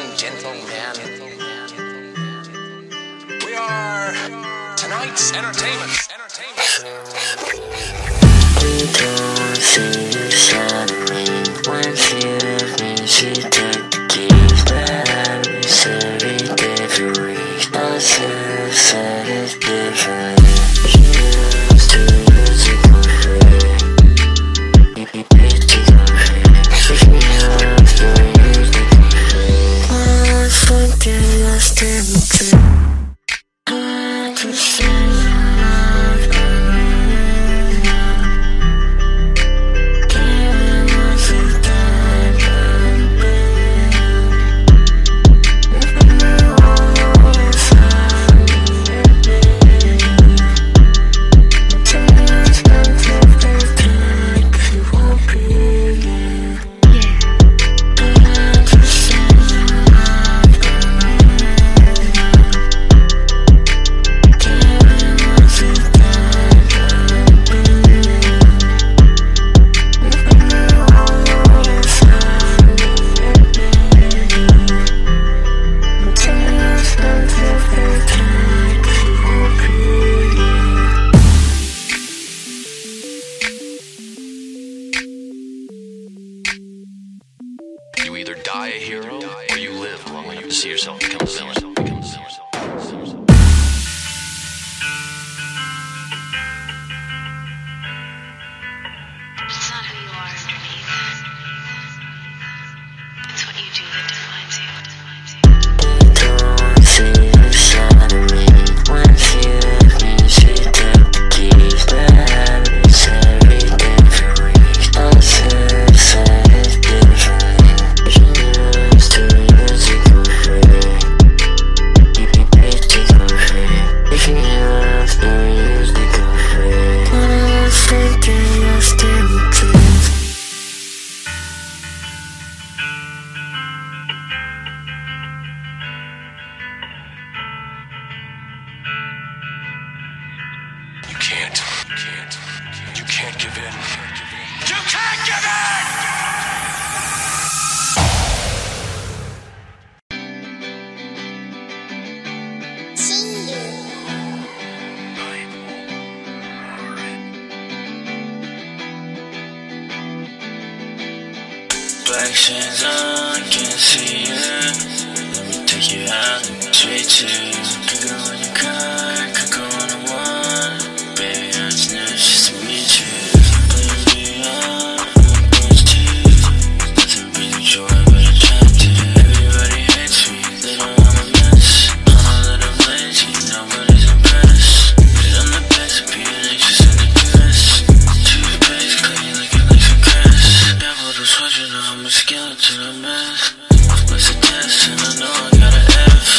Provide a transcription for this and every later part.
and gentlemen, we are tonight's entertainment. You don't see the side of me. Once you left me, she took the keys. But I miss every day for weeks. Myself said it's different. She loves to use it for free. It's for free. She loves to use it for free. I forget lost in the trip. I just say you either die a hero or you live long enough to see yourself become a villain. It's not who you are underneath. It's what you do that defines you. don't see the side of me. Once you left me, she took the keys. But I miss every day for weeks. Myself said it's different. She loves to use it for free. It's for free. She loves to use it for free. I forget lost in the truth. You can't give in. You can't give in! Black shades on, can't see you. Let me take you out, straight to you. Could go in your car, could go on a one. Baby, I just knew just to meet you. Playing beyond, I'm going to. Doesn't bring you joy, but I try to. Everybody hates me, they don't wanna miss. I know that I'm lazy, nobody's impressed. But I'm the best, being anxious and depressed. Toothpaste clean, looking like some grass. Devil to switch it, I'm a skeleton, a mess. What's the test, and I know I got an F.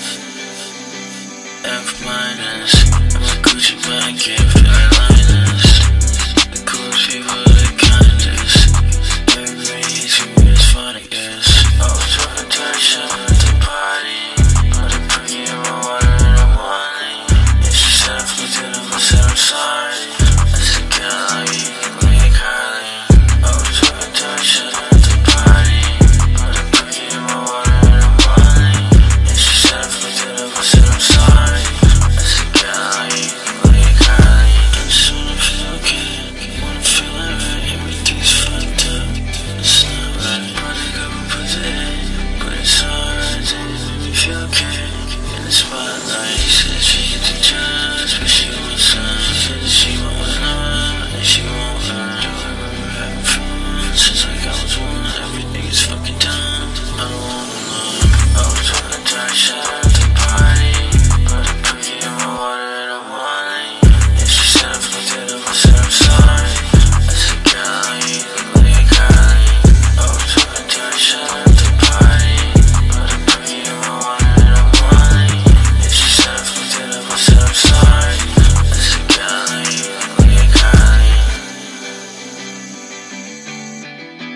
F minus. I'm a Gucci, but I give eyeliners. The coolest people are the kindest. Everybody hates me, it's funny, yes. I was on a dark shot at the party. Put a cookie in my water and I'm whining. Yeah, she said I flicked it up, I said I'm sorry. I said, get out, you look like a Carly. I was on a dark shot at the party. Put a cookie in my water and I'm whining. Yeah, she said I flicked it up, I said I'm sorry. I said, get out, you look like a Carly. I just wanna feel okay, wanna feel like everything's fucked up. It's not right, but I got my pussy in, but it's alright, it made me feel okay. In the spotlight, she said she hit the judge, but she wants some. She said that she won't love, and she won't learn. We're having fun since like I was one. Everything is fucking dumb, I don't wanna love. I was on a dark shot at the party. Put a cookie in my water and I'm whining. Yeah, she said I flicked it up, I said I'm sorry. I said, girl, you look like a Carly. I was on a dark shot at the party. Put a cookie in my water and I'm whining. Yeah, she said I flicked it up, I said I'm sorry. I said, girl, you look like a Carly.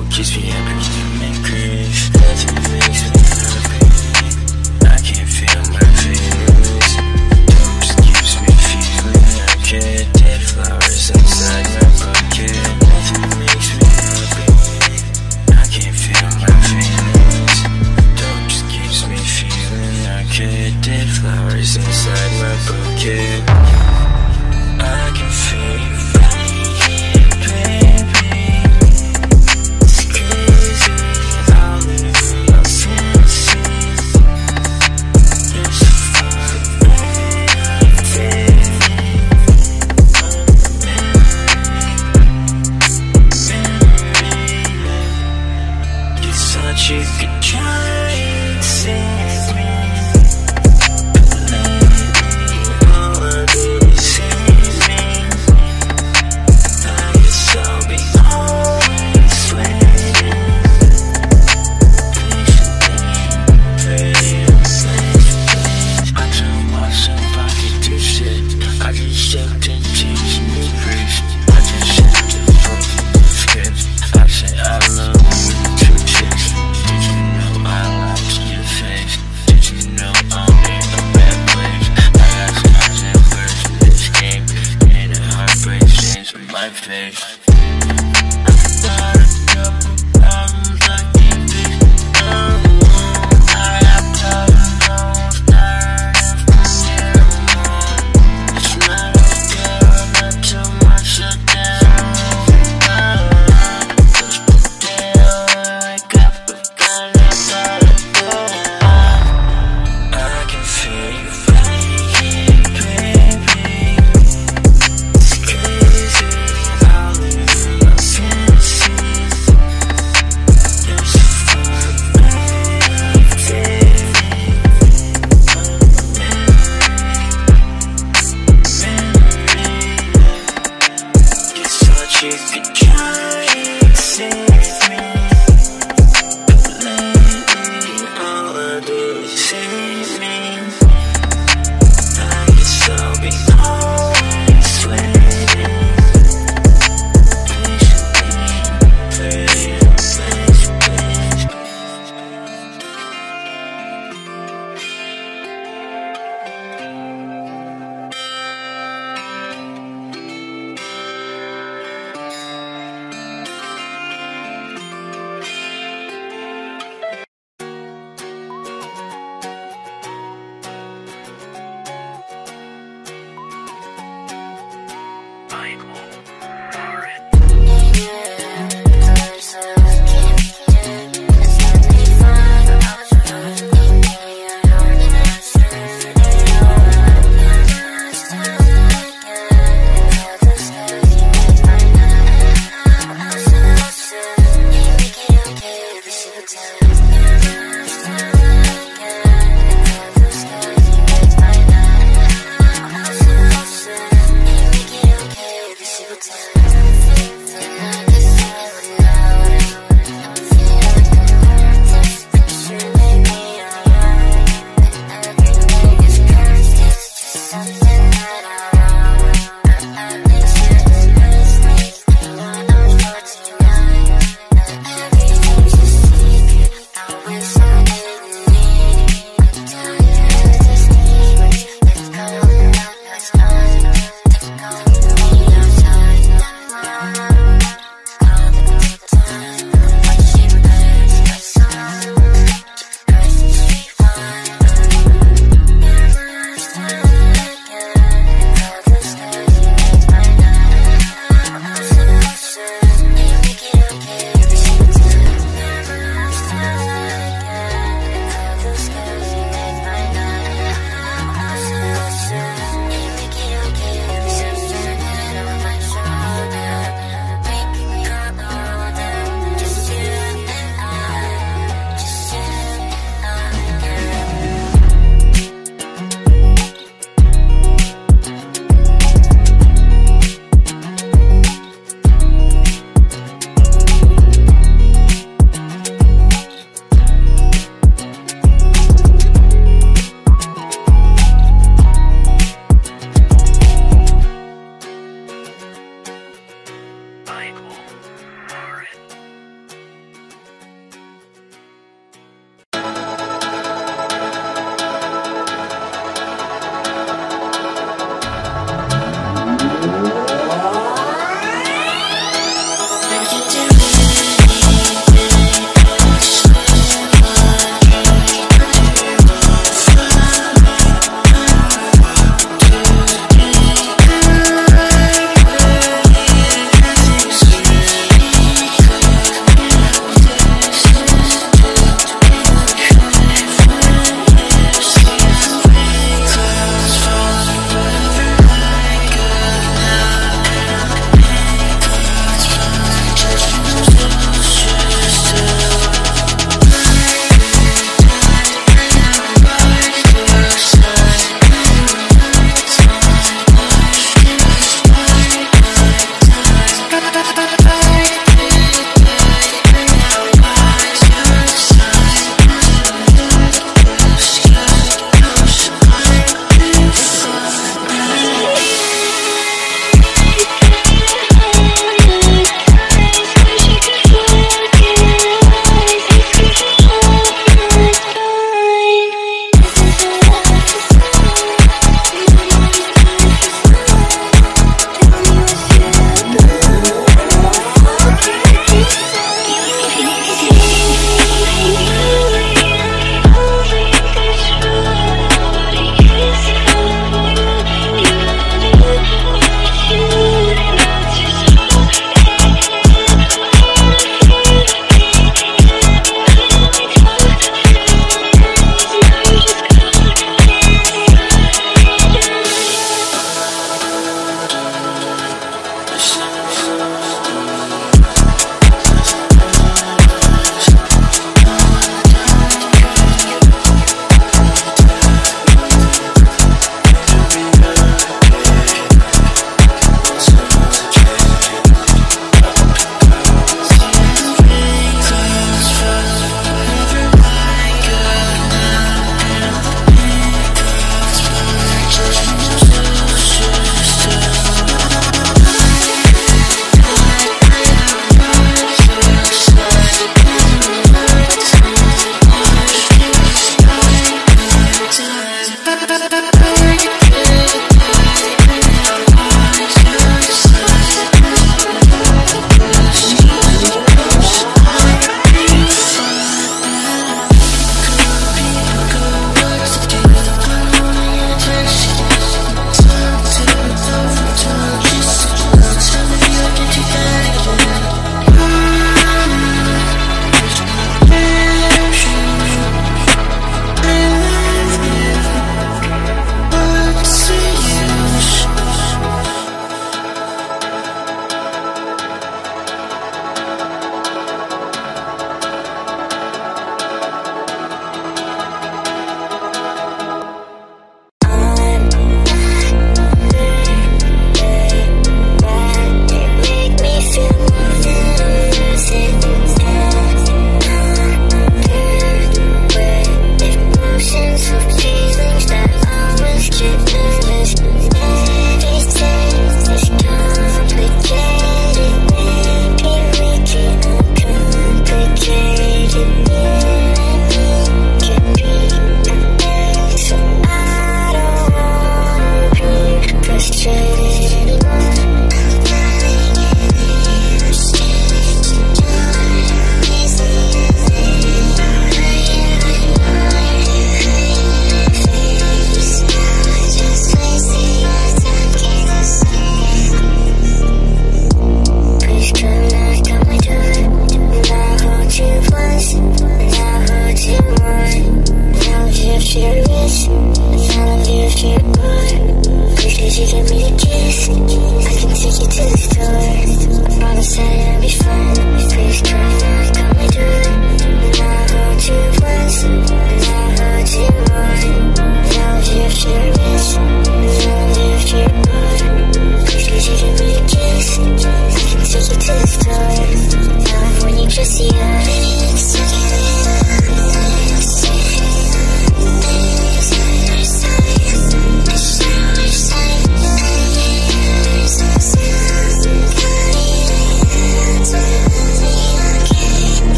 what keeps me happy when you make grief. Nothing makes me happy. I can't feel my feelings. Dope just keeps me feeling like it. Dead flowers inside my bucket. Nothing makes me happy. I can't feel my feelings. Dope just keeps me feeling like it. Dead flowers inside my bucket. I can feel you right here, baby. It's crazy, I'll lose my senses. You're so far away, memory. You thought you could try and save me. My face. You could try and save me, but lately all I do is save me. I guess I'll be always waiting patiently for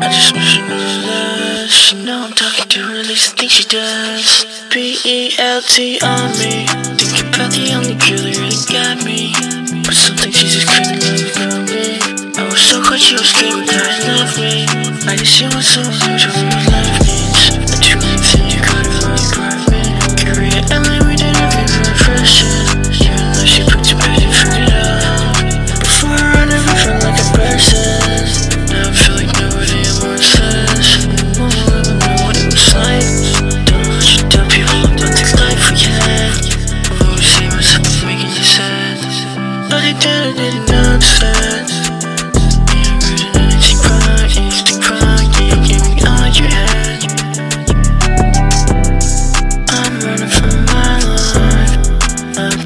just wish she knew less. Now I'm talking to her, at least I think she does. BELT on me. Think about the only girl that really got me. But something she just couldn't live from me. I was so caught, she was scared, but now I love me. I just see what someone knows what love means. A two-lane thing, you go to my apartment. Korea, LA, we did everything refreshing. Even though she put to bed and figured it out. Before I never felt like a person. Now I feel like nobody am worthless. Won't ever know what it was like. Don't let you tell people about the life we had. I've always seen myself making you sad. But I didn't understand. Anything wrong, yeah, give me all you had. I'm running from my life. I'm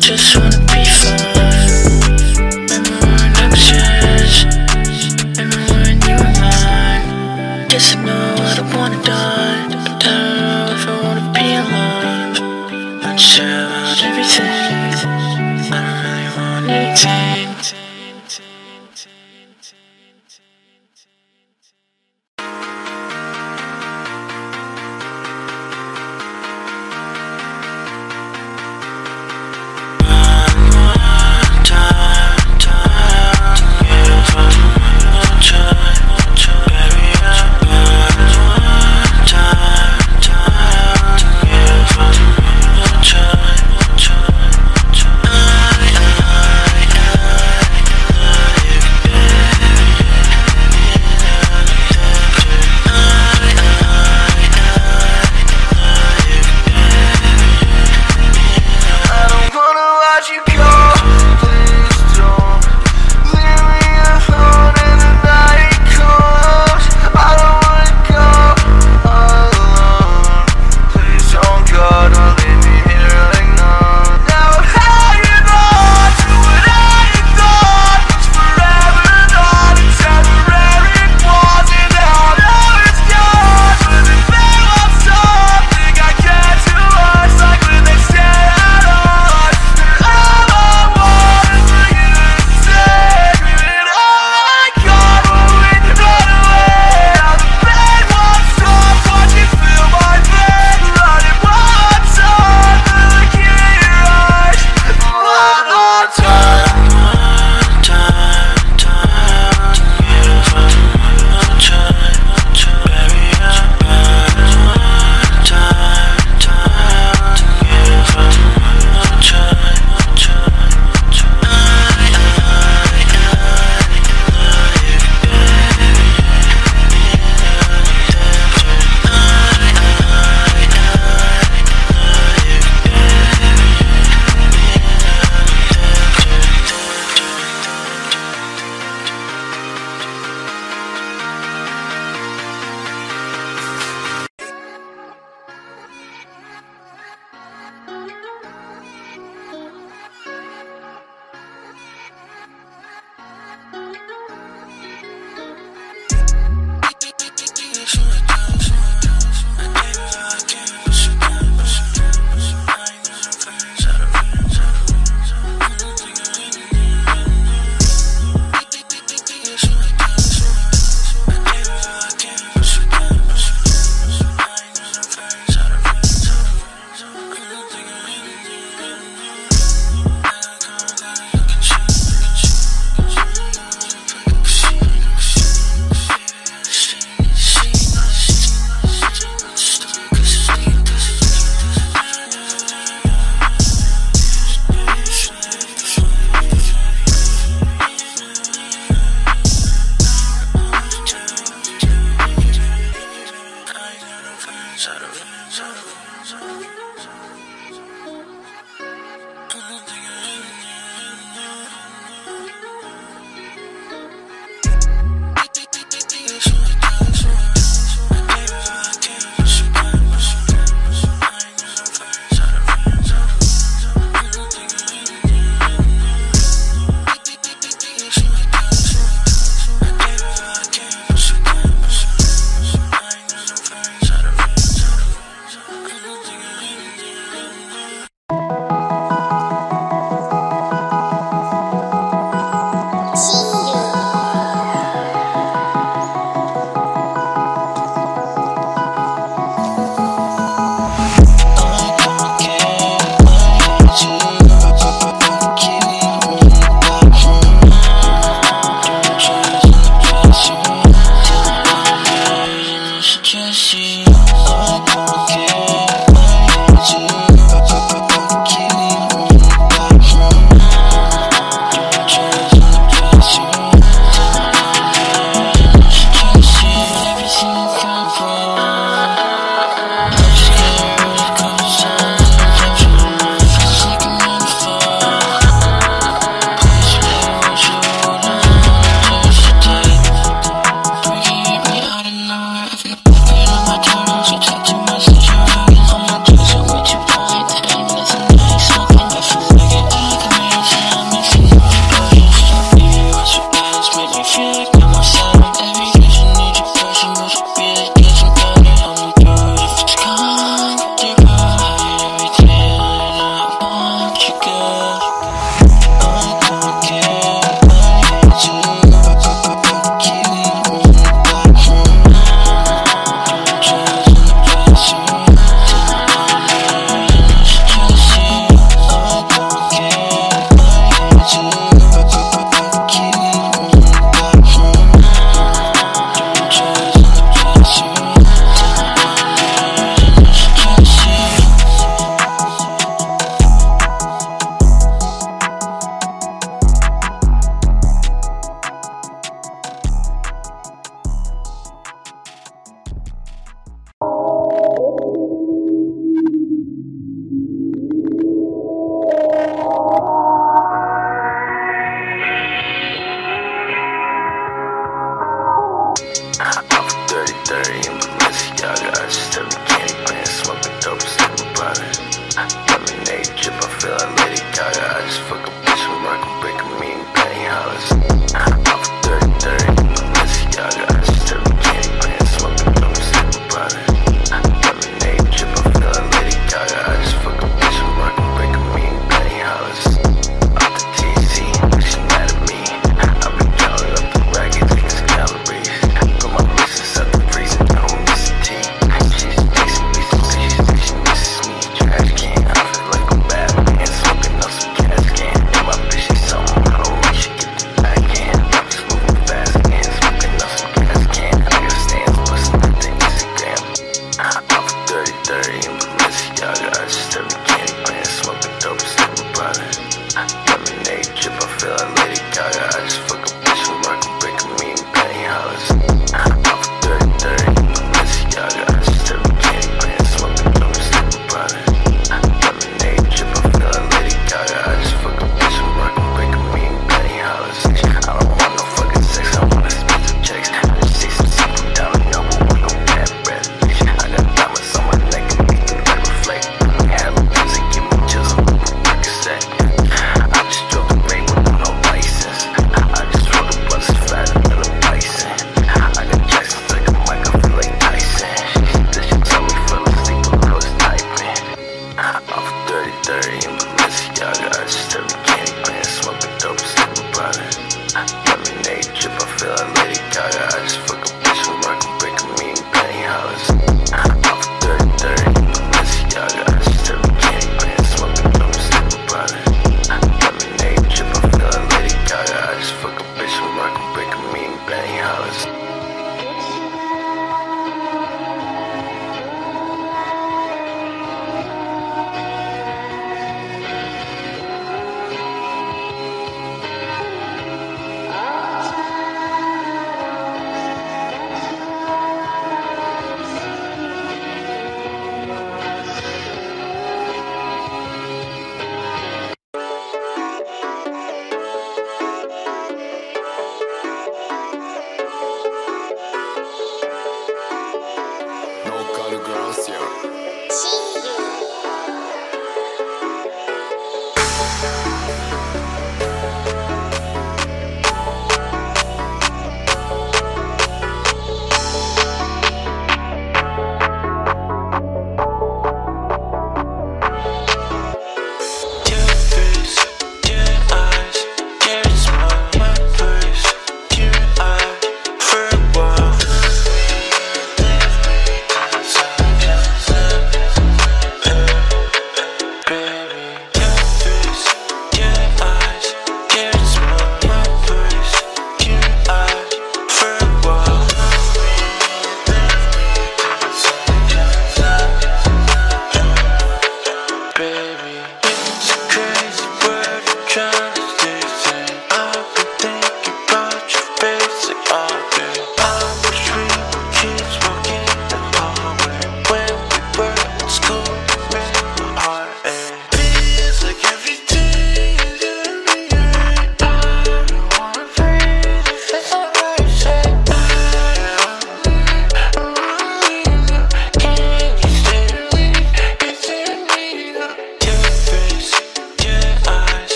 I'm 30 in Balenciaga. I just have a candy pan, smoking dope, sipping Prada. Lemonade drip, I feel like Lady Gaga. I just fuck a bitch and rock a break a mean penny hollers. I'm 30 in Balenciaga. I just have a candy pan, smoking dope, sipping Prada. Lemonade drip, I feel like Lady Gaga. I just fuck a bitch and rock a break a mean penny hollers. Off the TC, she mad at me. I be counting up the ragged niggas' calories. Put my wrist inside the freezer, I don't miss a tea. She's facing me, she misses me. Trash can, I feel like I'm bad man. Smoking up some gas can. And my bitch is something, I don't like she get the back end. I'm just moving fast and smoking up some gas can. I got stands, busting up the Instagram. I'm 30 in Balenciaga. I just have a candy pan, smoking dope, sipping Prada. Lemonade drip, I feel like Lady Gaga. I just fuck a bitch and rock a break a mean penny hollers. I'm 30 in Balenciaga. I just have a candy pan, smoking dope, sipping Prada. Lemonade drip, I feel like Lady Gaga. I just fuck a bitch and rock a break a mean penny hollers. I don't want no fucking sex, I want expensive checks. I just see some simple down and no, but we gon' bad breath, bitch. I got diamonds on my neck and make the light reflect. Hella music, give me chills, I'm a Percocet. I just drove the rain with no license. I just rolled the blunt as fat than a bison. I got Jackson's like a mic, I feel like Tyson. This shit told me fell asleep while I was typing. I'm 30 in Balenciaga. I just have a candy pan, smoking dope, sipping Prada. Lemonade drip, I feel like Lady Gaga. I just fuck a bitch and rock a break a mean penny hollers. I'm 30 in Balenciaga. I just have a candy pan, smoking dope, sipping Prada. Lemonade drip, I feel like Lady Gaga. I just fuck a bitch and rock a break a mean penny hollers.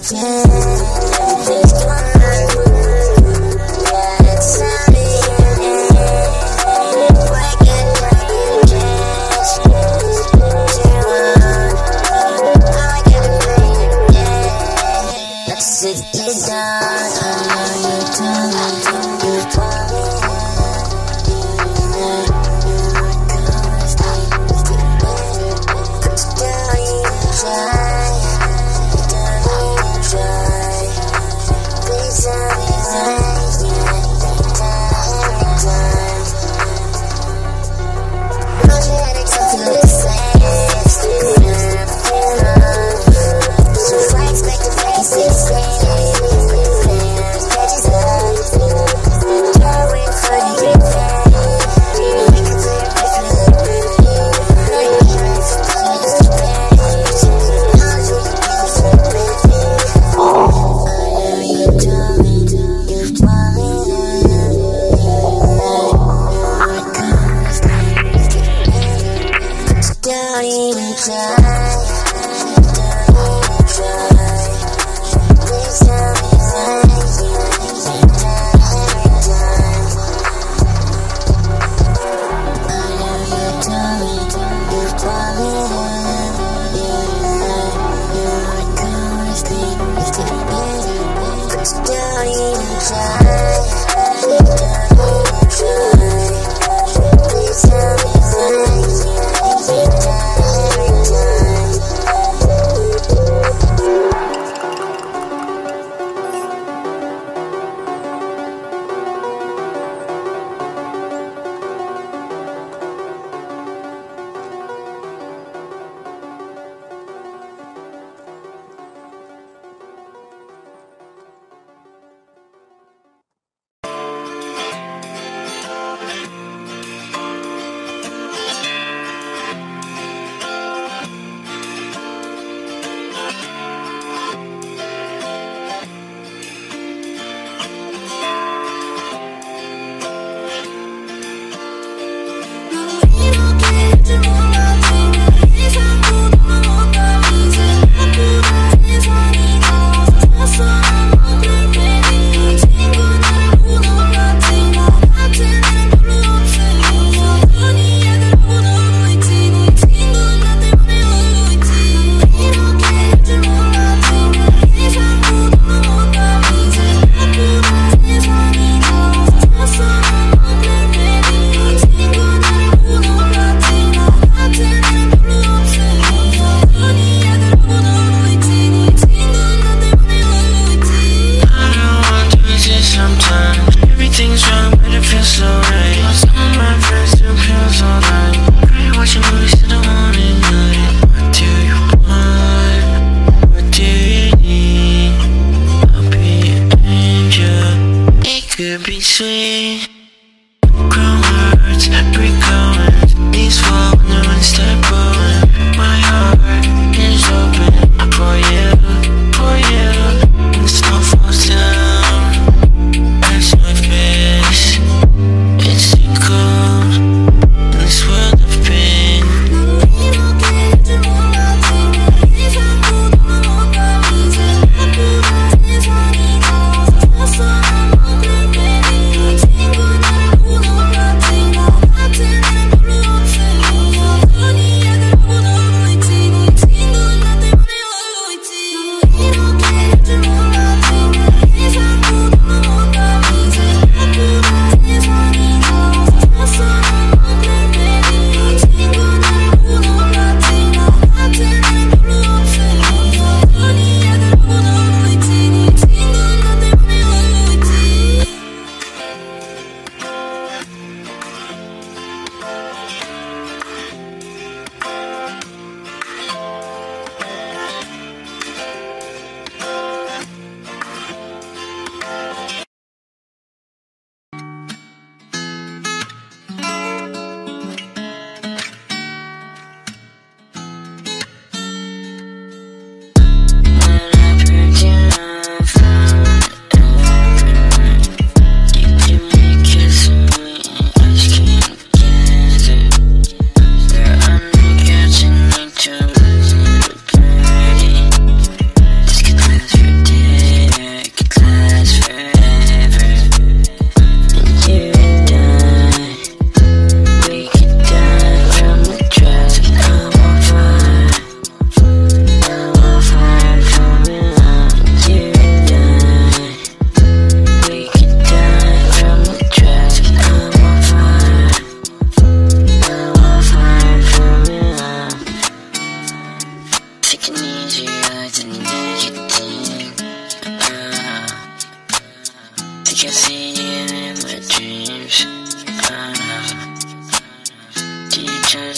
Please tell me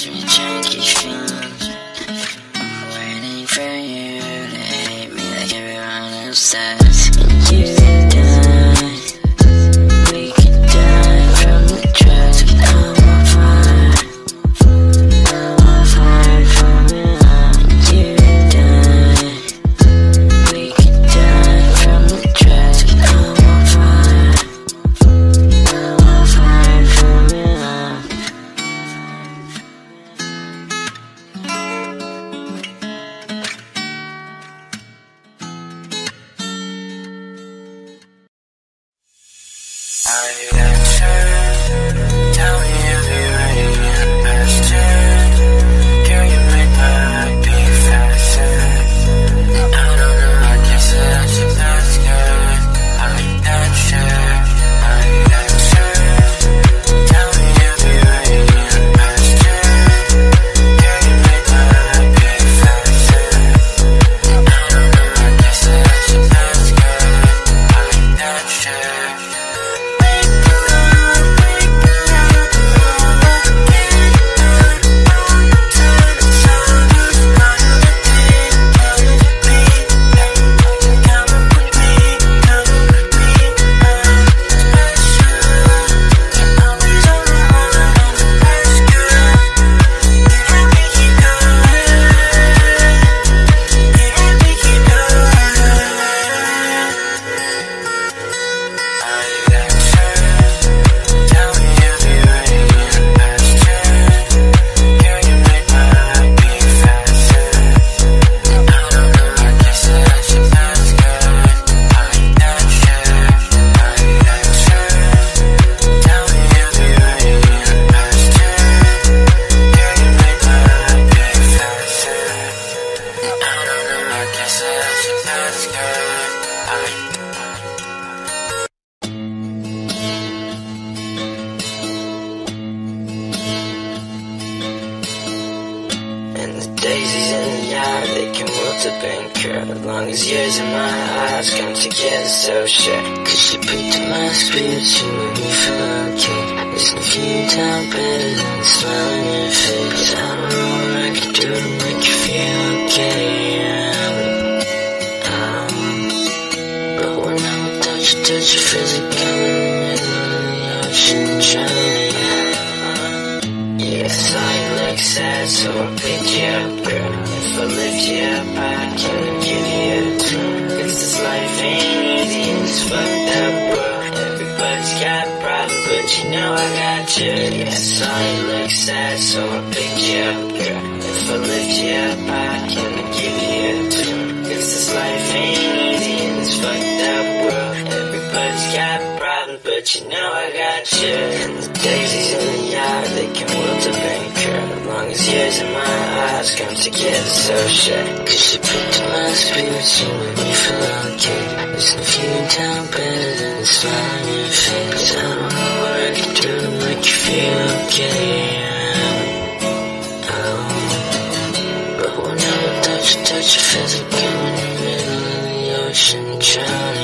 gives me junky feelings. Waiting for you to hate me like everyone else does. And you die. We could die from the drugs, but I'm on fire. I'm on fire from your love. And you die. We could die from the drugs, but I'm on fire. I'm on fire from your love. Are you that sure? Tell me if you're ready in the past turn. Girl, you make my heart beat faster. I don't know, I guess that's your best good. Are you that sure? Are you that sure? Tell me if you're ready in the past turn. Girl, you make my heart beat faster. I don't know, I guess that's your best good. Are you that sure? And the daisies in the yard, they can wilt up and curl. As long as yours and my eyes come together so sure. Cause you picked up my spirits, you make me feel okay. There's no futile better than the smile on your face. I don't know what I can do to make you feel okay. But when I'm without you, touch your feels like I'm in the middle of the ocean drowning. Yeah, I saw you look sad, so I picked you up, girl. If I lift you up, I can give you a tune. Cause this life ain't easy in this fucked up world. Everybody's got a problem, but you know I got you. Yeah, I saw you look sad, so I picked you up, girl. If I lift you up, I can give you a tune. Cause this life ain't easy in this fucked up world. Everybody's got a problem, but you know I got you. And the daisies in the yard, they can wilt up and curl. As long as yours and my eyes come together so sure. Cause you picked up my spirits, you make me feel okay. There's no futile better than the smile on your face. I don't know what I can do to make you feel okay. But when I'm without you, touch your feels like I'm in the middle of the ocean drowning.